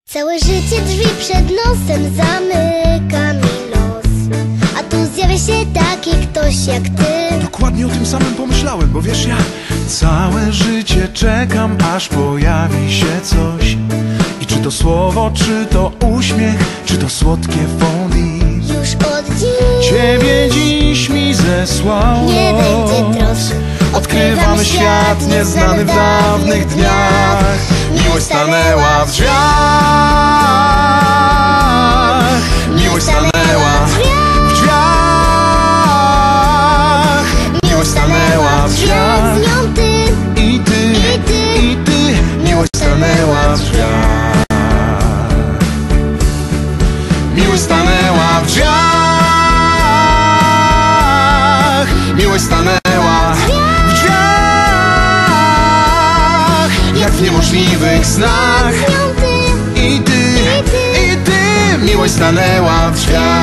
Całe życie drzwi przed nosem zamyka mi los, a tu zjawia się taki ktoś jak ty. Dokładnie o tym samym pomyślałem, bo wiesz, ja całe życie czekam, aż pojawi się coś. I czy to słowo, czy to uśmiech, czy to słodkie fondue. Już od dziś Ciebie dziś mi zesłało. nie będzie trosk. Odkrywamy świat nieznany w dawnych dniach. Miłość stanęła w drzwiach. Miłość stanęła w drzwiach. Miłość stanęła w drzwiach. Z nią ty I ty, i ty. Miłość stanęła w drzwiach. Miłość stanęła w drzwiach. Miłość stanęła w drzwiach. Jak w niemożliwych snach. z nią ty I ty, i ty. Miłość stanęła w drzwiach.